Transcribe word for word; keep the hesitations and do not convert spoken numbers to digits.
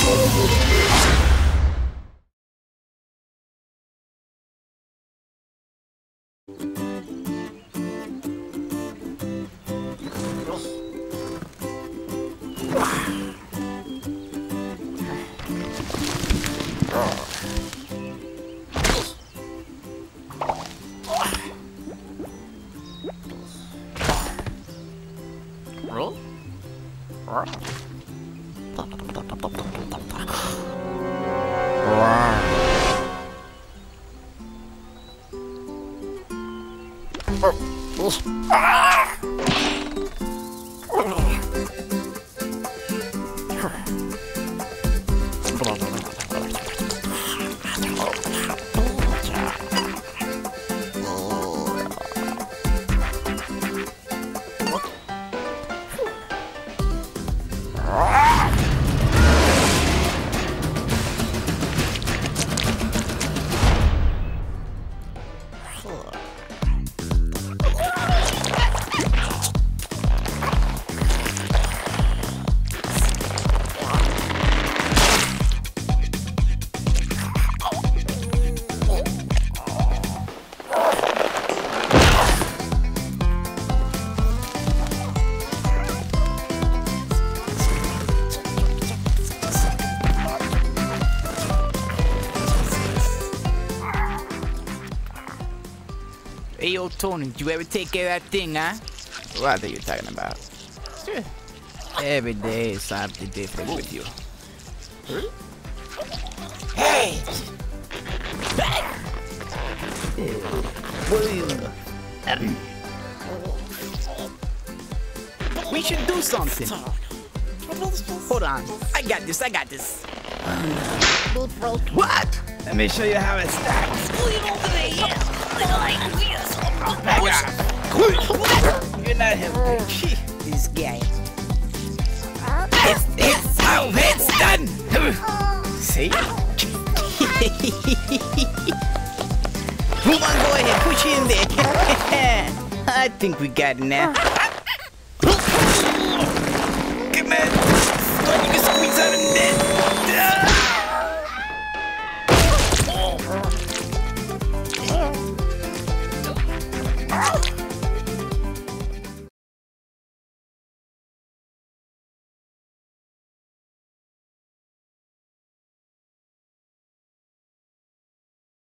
Hey, yo, Tony, did you ever take care of that thing, huh? What are you talking about? Sure. Every day is something different with you. Hey! We should do something. Hold on. I got this, I got this. What? Let me show you how it's done. You're not him. This guy. It's, it's how it's done. See? Come on, go ahead, push it in there. I think we got it now. Come on. You can squeeze out of this. Oh.